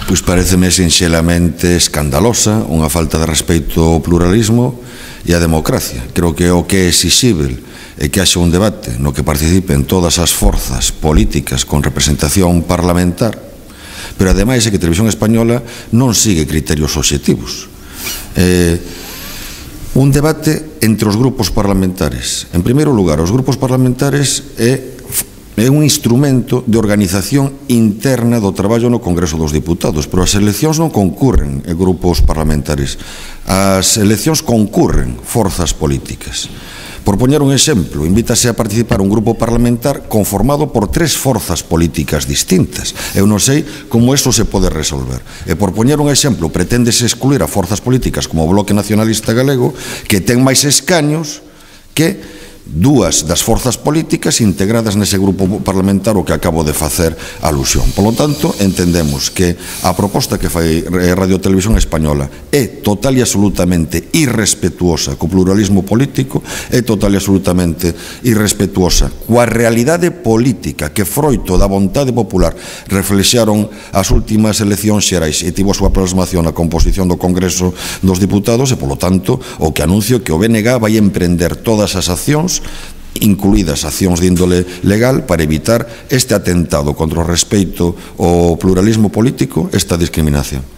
Pois pareceme sinxelamente escandalosa, unha falta de respeito ao pluralismo e á democracia. Creo que o que é exixível é que haxa un debate no que participen todas as forzas políticas con representación parlamentar, pero ademais é que Televisión Española non sigue criterios obxectivos. Un debate entre os grupos parlamentares. En primeiro lugar, os grupos parlamentares é un instrumento de organización interna do traballo no Congreso dos Diputados, pero as eleccións non concurren en grupos parlamentares. As eleccións concurren forzas políticas. Por poñer un exemplo, invítase a participar un grupo parlamentar conformado por 3 forzas políticas distintas. Eu non sei como iso se pode resolver. E por poñer un exemplo, preténdese excluir a forzas políticas como o Bloque Nacionalista Galego, que ten máis escaños que 2 das forzas políticas integradas nese grupo parlamentar o que acabo de facer alusión. Por lo tanto, entendemos que a proposta que fai Radio Televisión Española é total e absolutamente irrespetuosa co pluralismo político, é total e absolutamente irrespetuosa coa realidade política que froito da vontade popular reflexaron as últimas eleccións xerais e tivo a súa plasmación na composición do Congreso dos Diputados e, polo tanto, o que anuncio que o BNG vai emprender todas as accións, incluídas accións de índole legal, para evitar este atentado contra o respeito ao pluralismo político, esta discriminación.